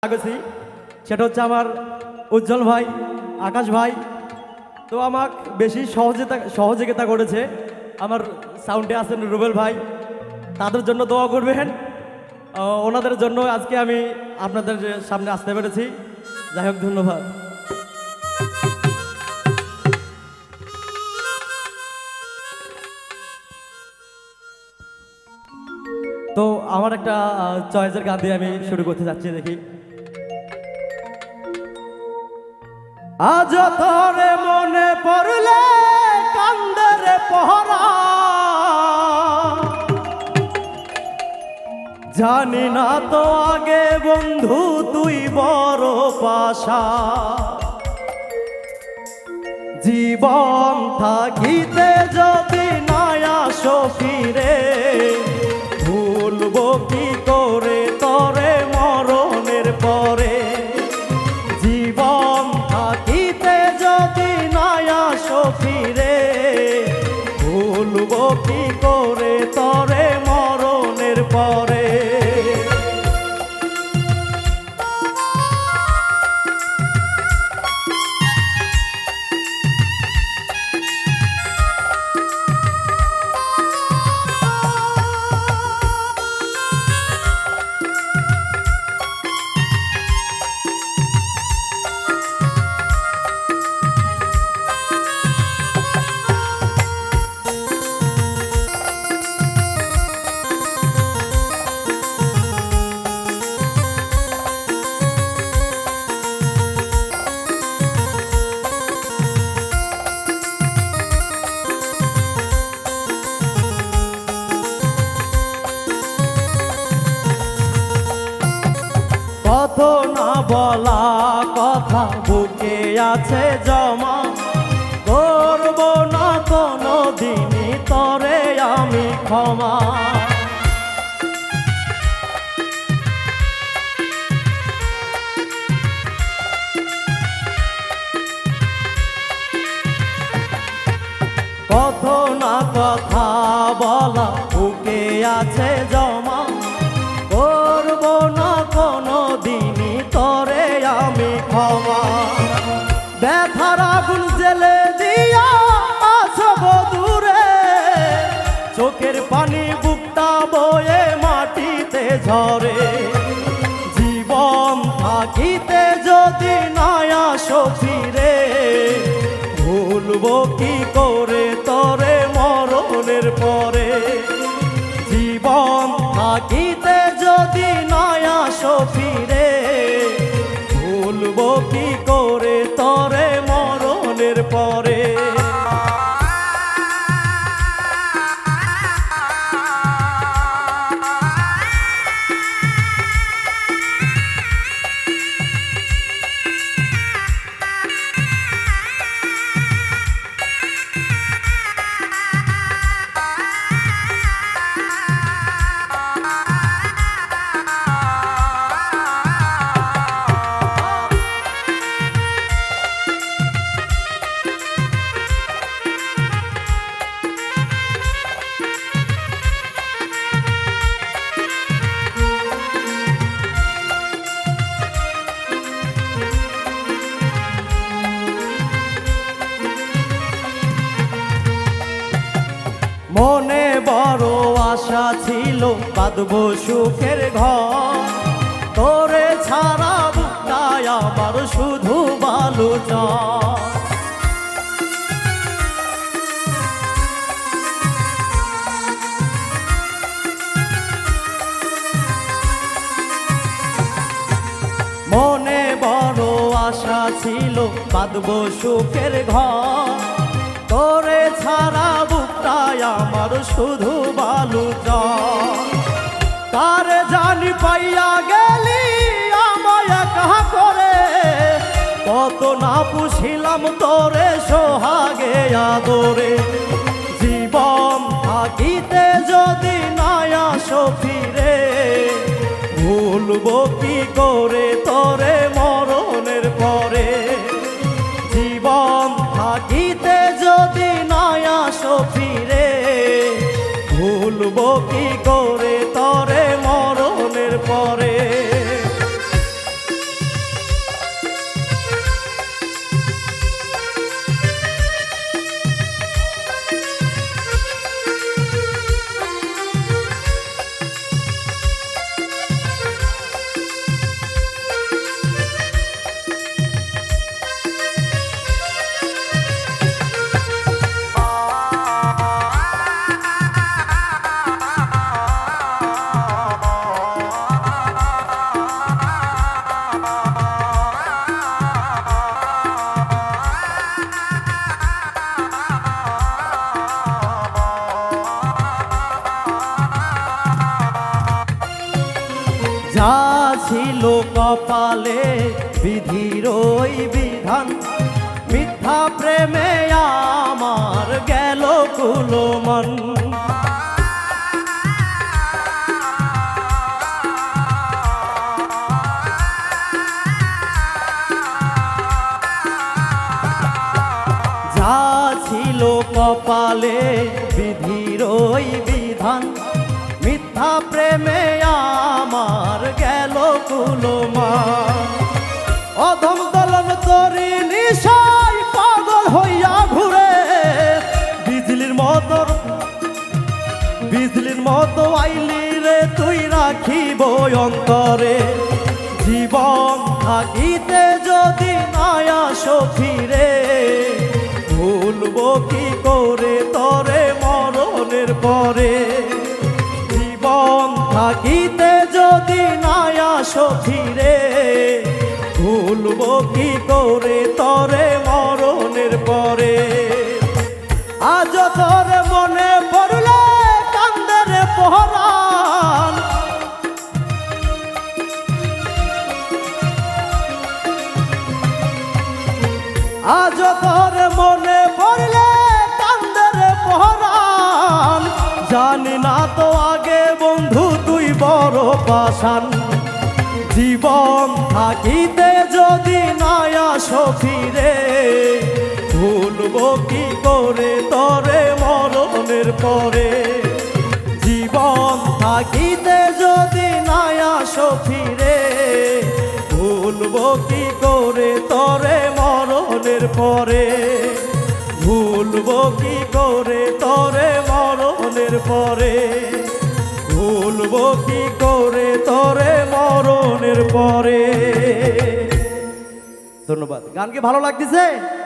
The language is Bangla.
গেছি সেটা হচ্ছে আমার উজ্জ্বল ভাই, আকাশ ভাই। তো আমাকে বেশি সহযোগিতা করেছে আমার সাউন্ডে আছেন রুবেল ভাই, তাদের জন্য দোয়া করবেন। ওনাদের জন্য আজকে আমি আপনাদের সামনে আসতে পেরেছি। যাই হোক, ধন্যবাদ। তো আমার একটা চয়েসের গান দিয়ে আমি শুরু করতে যাচ্ছি, দেখি। আজ তোরে মনে পড়লে কান্দরে পহরা, জানি না তো আগে বন্ধু তুই বড় পাশা, জীবন থাকিতে যদি না আসো ফিরে, ভুলবো কি করে তরে মরণের পরে। জীবন থাকিতে যদি না আসো ফিরে, ভুলবো কি করে তরে মরণের পরে। কত না বলা কথা বুকে আছে জমা, করব না কোনো দিনই তরে আমি ক্ষমা। কত না কথা বলা বুকে আছে জমা, করব না কোনো দিনই তরে আমি ক্ষমা। ব্যথার আগুন জেলে দিয়া আসব দূরে, চোখের পানি বুকটা বয়ে মাটিতে ঝরে। জীবন থাকিতে যদি না আসো ফিরে, ভুলবো কি করে তরে মরণের পরে। জীবন থাকিতে যদি না আসো ফিরে, ভুলবো কি করে তরে মরণের পরে। মনে বড় আশা ছিল বাঁধবো সুখের ঘর, তোরে ছাড়া বুকটায় আমার শুধু বালু চর। মনে বড় আশা ছিল বাঁধবো সুখের ঘর, তোরে ছাড়া বুকটায় আমার শুধু বালু চর। কারে জানি পাইয়া গেলি আমায় একা করে, কত না পুষিলাম তোরে সোহাগে আদরে। জীবন থাকিতে যদি না আসো ফিরে, ভুলবো কি করে তরে মরণের পরে। জীবন থাকিতে যদি না আসো ফিরে, ভুলবো কি করে তরে মরণের পরে। কপালে বিধির ওই বিধান, মিথ্যা প্রেমে আমার গেল কুলমান। যা ছিল কপালে বিধির ওই বিধান, মিথ্যা প্রেমে আমার গেল কুলমান। অধম দলন তরি নিশায় পাগল হইয়া ঘুরে, বিজলির মতো আইলি রে তুই রাখিব অন্তরে। জীবন থাকিতে যদি নায়া ফিরে, ভুলবো কি করে তরে মরণের পরে। জীবন থাকিতে যদি নায়া ফিরে, ভুলবো কি করে তরে মরণের পরে। আজ তোরে মনে পড়লে কান্দের পহরান, আজ তোরে মনে পড়লে কান্দের পহরান। জানি না তো আগে বন্ধু তুই বড় পাষাণ। জীবন থাকিতে যদি নায়া ফিরে, ভুলবো কি করে তরে মরণের পরে। জীবন থাকিতে যদি নায়া ফিরে, ভুলবো কি করে তরে মরণের পরে। ভুলবো কি করে তরে মরণের পরে। ভুলবো কি করে তরে মরণের পরে। ধন্যবাদ। গান কি ভালো লাগতেছে?